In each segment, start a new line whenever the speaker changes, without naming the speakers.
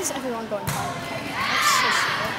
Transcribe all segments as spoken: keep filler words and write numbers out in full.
is everyone going home? That's so slow.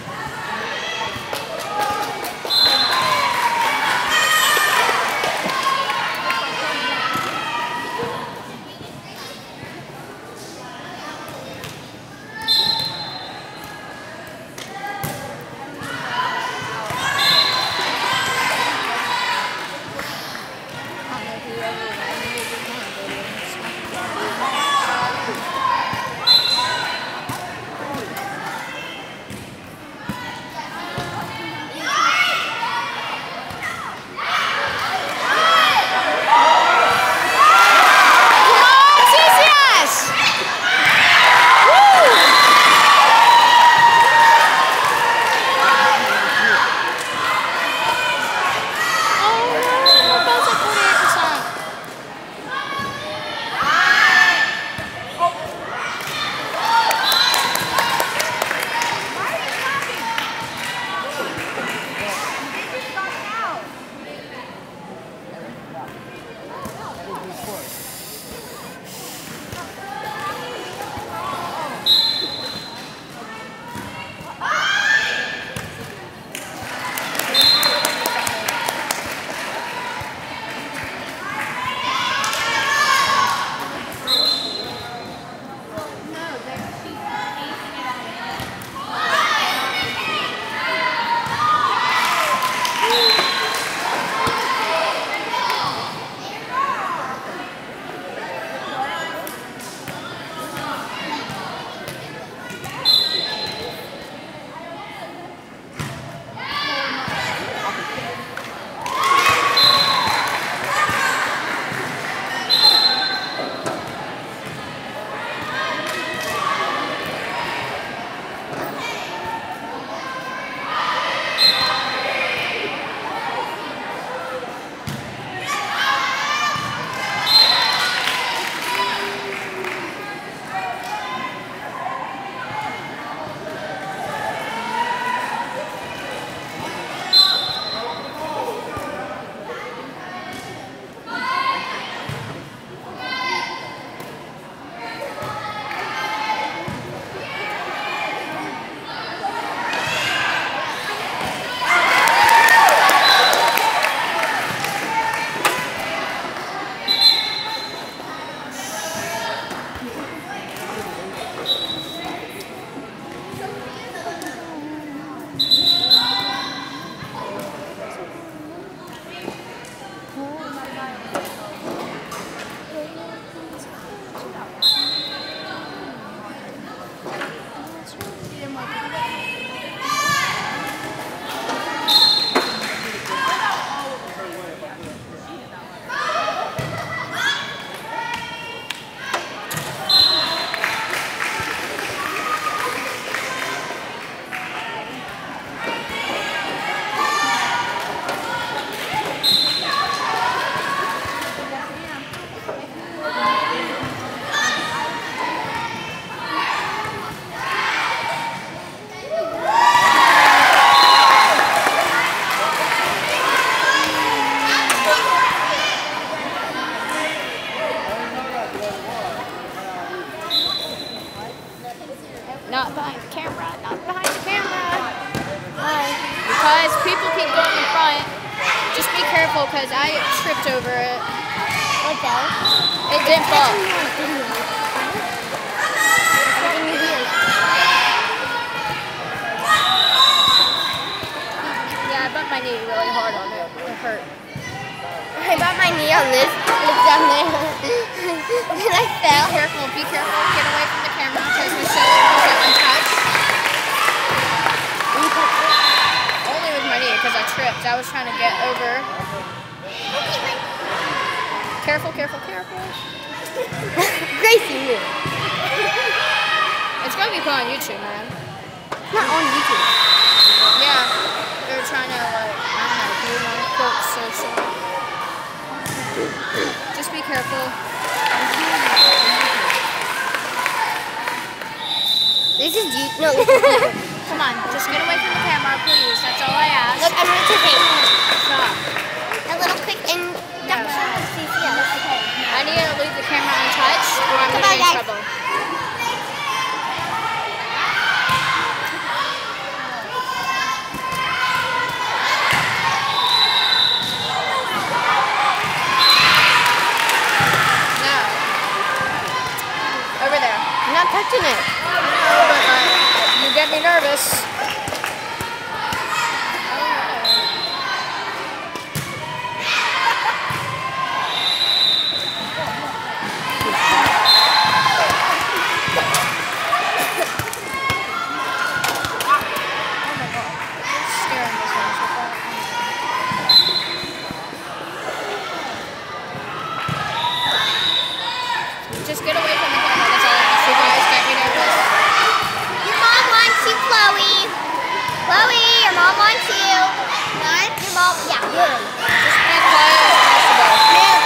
Not behind the camera, not behind the camera. Why? Because people keep going in front. Just be careful because I tripped over it.
What fell?
It didn't fall. Yeah, I bumped my knee really hard on it. It hurt.
I bumped my knee on this. It's down there. And I fell.
Be careful, be careful. Get away from the camera because Michelle will get untouched. Only with my knee because I tripped. I was trying to get over. Careful, careful, careful.
Gracie knew.
It's going to be put on YouTube, man.
It's not on YouTube.
Yeah. They're trying to, like, I don't know, do more quote social. Just be careful.
This is you. No.
Come on, just get away from the camera, please. That's all I ask.
Look, I'm going to take
Stop.
a little quick induction of C C S. Okay.
I need to leave the camera untouched or I'm going to be in trouble.
watching it.
No, but uh, you get me nervous. Just get away from the camera, that's all I ask you guys, get me nervous.
Your mom wants you, Chloe. Chloe, your mom wants you. What? Your mom, yeah. Good.
Just be quiet as possible.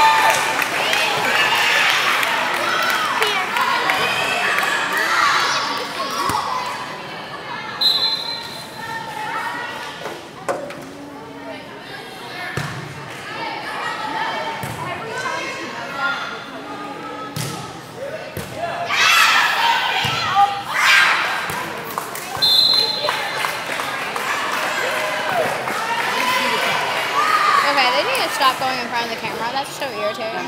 Okay, they need to stop going in front of the camera. That's so irritating.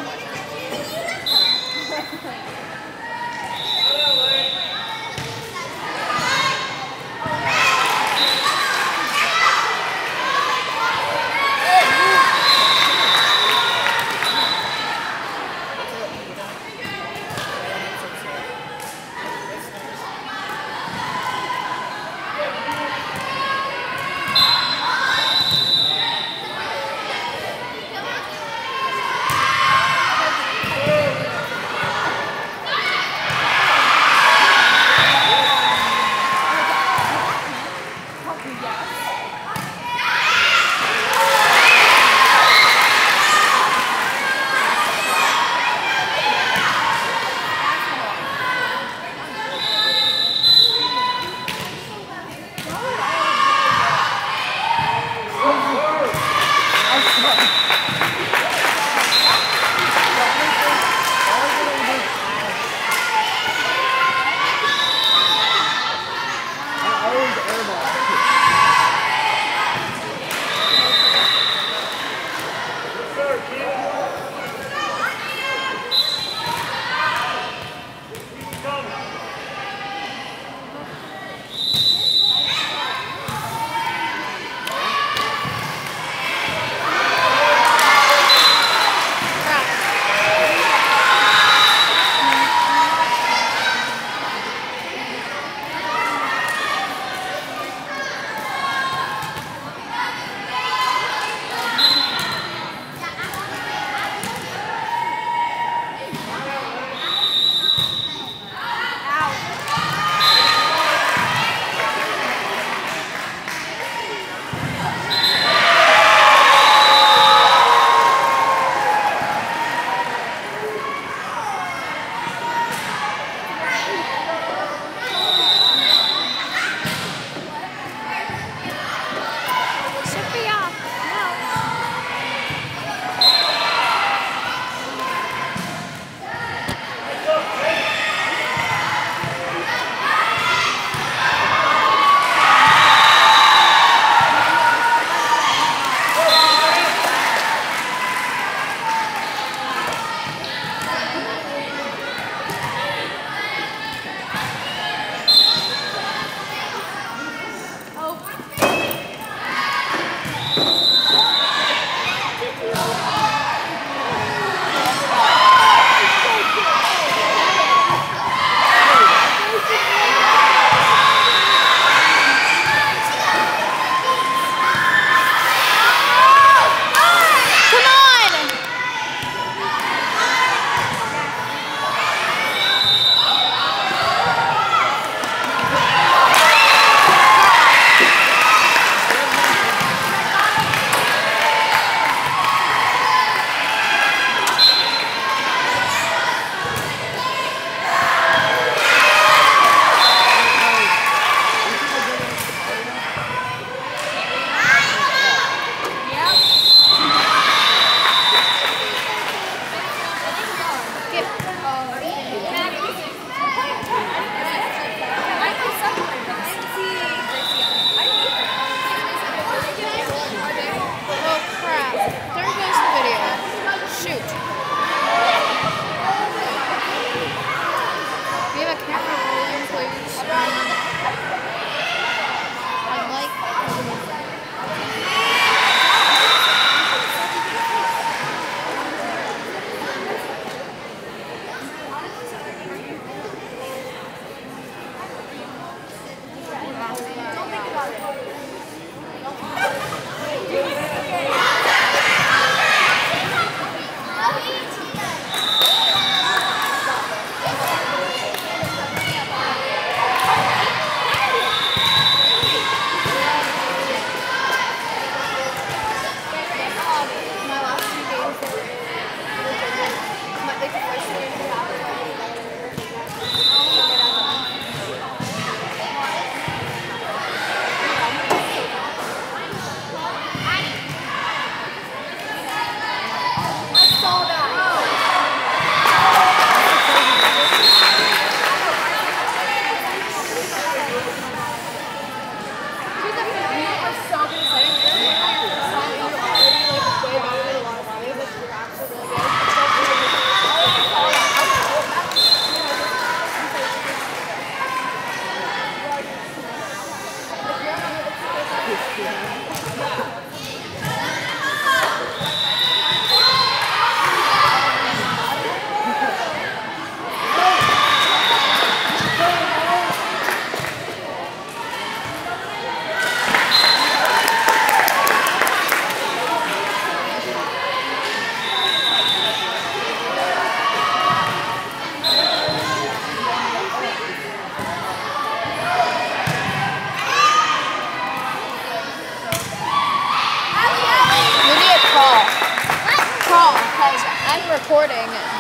camera.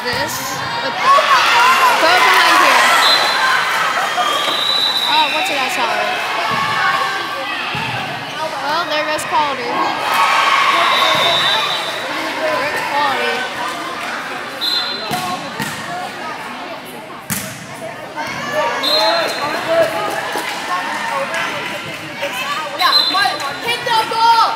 this. But go behind here. Oh, what's it outside? Well, there goes quality. There's quality.
Hit the ball!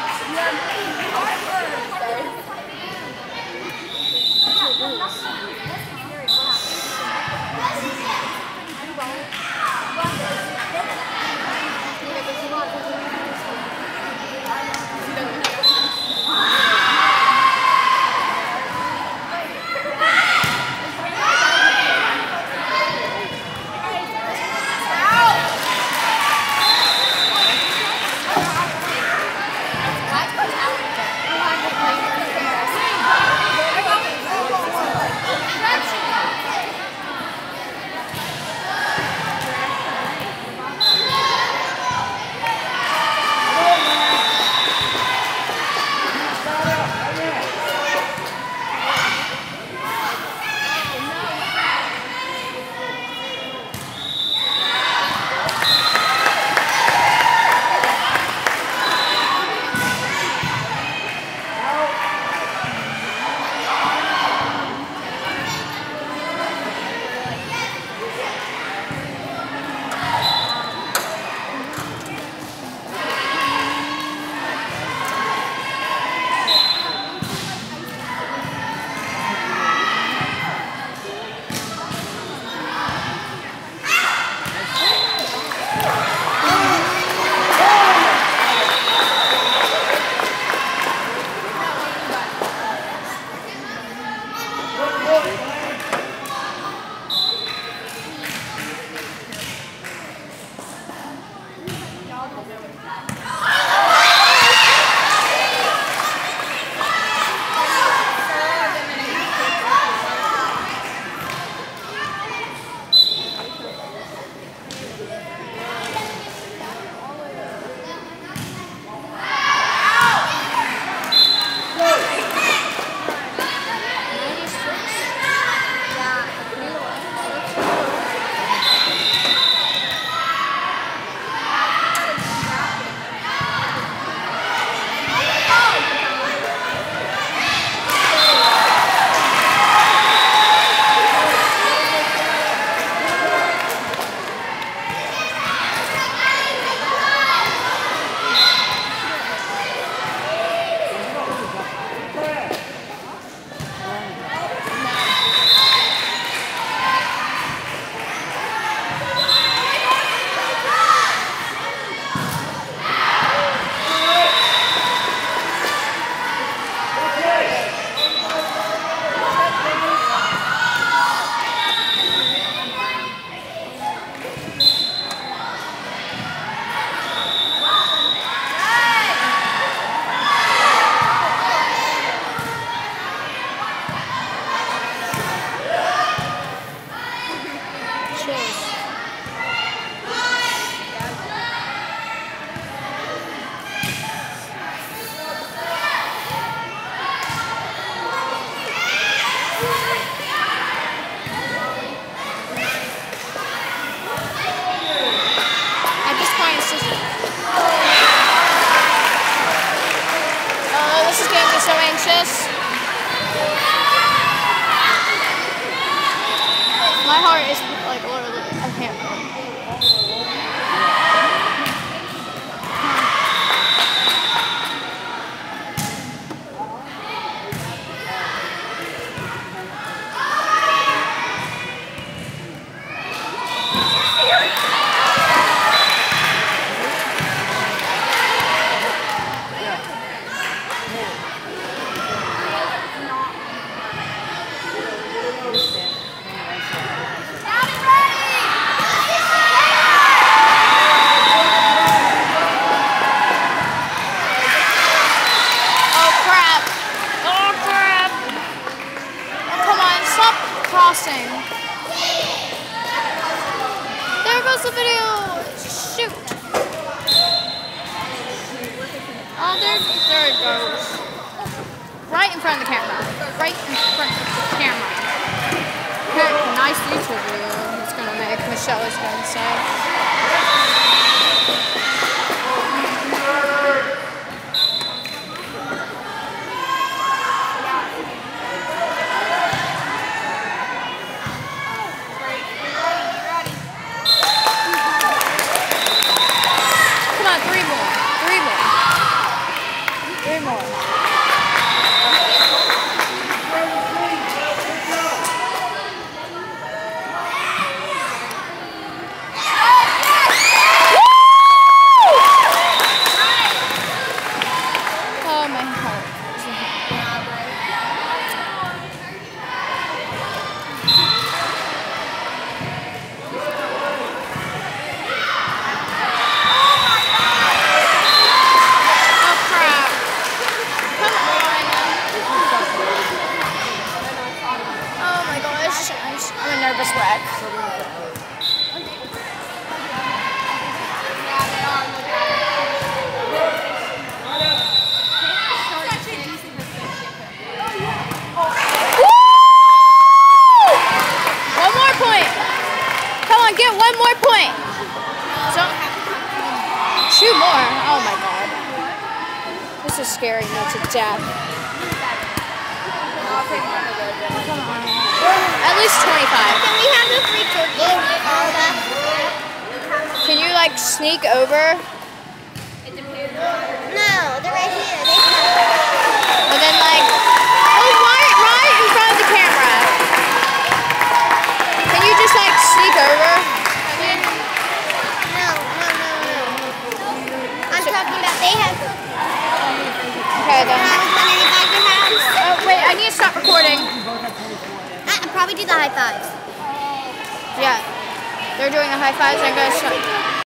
My heart is like literally, I can't breathe. Crossing. There goes the video. Shoot. Oh, there, there it goes. Right in front of the camera. Right in front of the camera. nice YouTube video it's gonna make. Michelle is gonna say. Come on, three more, three more, three more. I'm a nervous wreck. One more point. Come on, get one more point. So, two more. Oh my god. This is scaring me to death. Come on. At least twenty-five.
Can we have the free turkey? All of us?
Can you like sneak over?
No, they're right here. They
Well then like, oh right, right in front of the camera. Can you just like sneak over?
No, no, no, no. I'm talking about they have.
Okay then.
I was wondering if I could have.
Oh wait, I need to stop recording.
I'll probably do the high fives.
Yeah, they're doing the high fives. I'm gonna start.